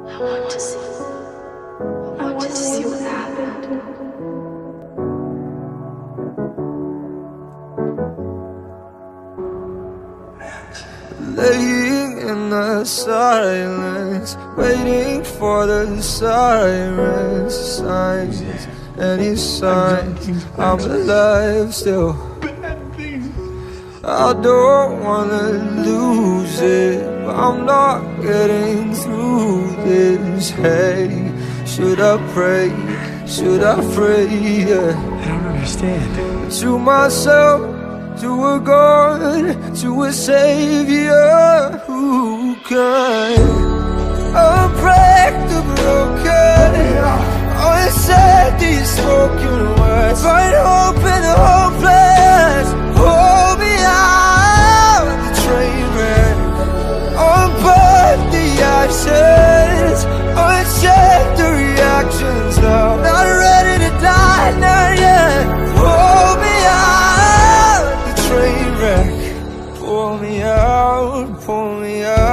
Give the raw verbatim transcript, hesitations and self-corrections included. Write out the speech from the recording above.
I want to see. I want to see what happened. Laying in the silence, waiting for the sirens, signs, any sign I'm alive still. I don't wanna lose it, but I'm not getting through this. Hey, should I pray? Should I pray? Yeah. I don't understand. To myself, to a God, to a Savior who can unbreak the broken, unsaid these spoken words, find hope in the hopeless. Hold me out the train wreck, unburn the ashes, uncheck the reactions. Now not ready to die, not yet. Hold me out, train wreck, pull me out, pull me out.